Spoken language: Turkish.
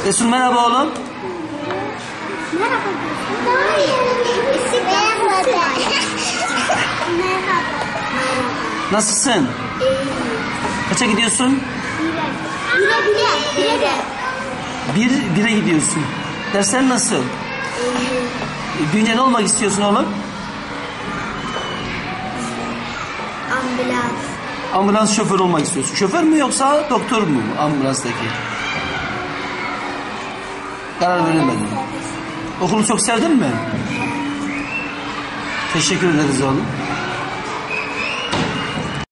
Resul merhaba oğlum. Merhaba. Merhaba. Nasılsın? Kaça gidiyorsun? Bire gidiyorsun. Dersler nasıl? Büyünce ne olmak istiyorsun oğlum? Ambulans. Ambulans şoförü olmak istiyorsun. Şoför mü yoksa doktor mu ambulanstaki? Karar veremedim. Okulu çok sevdin mi? Teşekkür ederiz oğlum.